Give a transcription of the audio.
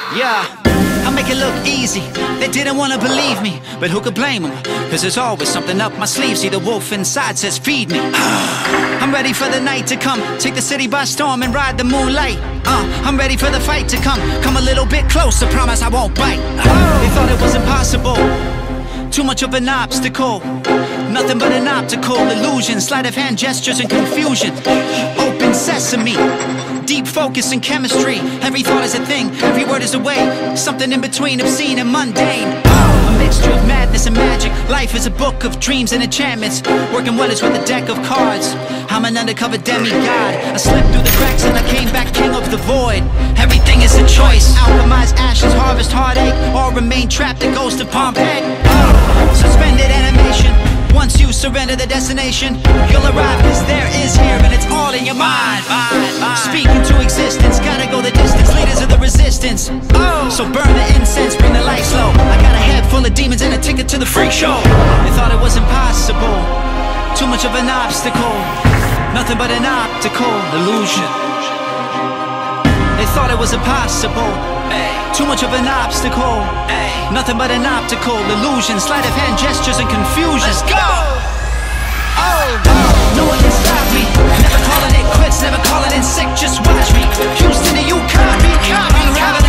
Yeah, I make it look easy. They didn't wanna believe me, but who could blame them? Cause there's always something up my sleeve. See, the wolf inside says feed me. I'm ready for the night to come, take the city by storm and ride the moonlight. I'm ready for the fight to come a little bit closer, promise I won't bite. They thought it was impossible, too much of an obstacle. Nothing but an optical illusion, sleight of hand gestures and confusion. Open sesame, deep focus and chemistry. Every thought is a thing, every word is a way. Something in between obscene and mundane. A mixture of madness and magic. Life is a book of dreams and enchantments. Working wonders with a deck of cards. I'm an undercover demigod. I slipped through the cracks and I came back king of the void. Everything is a choice. Alchemize ashes, harvest heartache, or remain trapped in ghost of Pompeii. Suspended animation. Once you surrender the destination, you'll arrive, cause there is here and it's all in your mind. Speak into existence, gotta go the distance, leaders of the resistance. So burn the incense, bring the light slow. I got a head full of demons and a ticket to the freak show. They thought it was impossible, too much of an obstacle. Nothing but an optical illusion. They thought it was impossible, too much of an obstacle. Nothing but an optical illusion, sleight of hand gestures and confusion. Let's go! No one can stop me. Never calling it quits, never calling in sick. Just watch me. Houston, do you copy? Unravel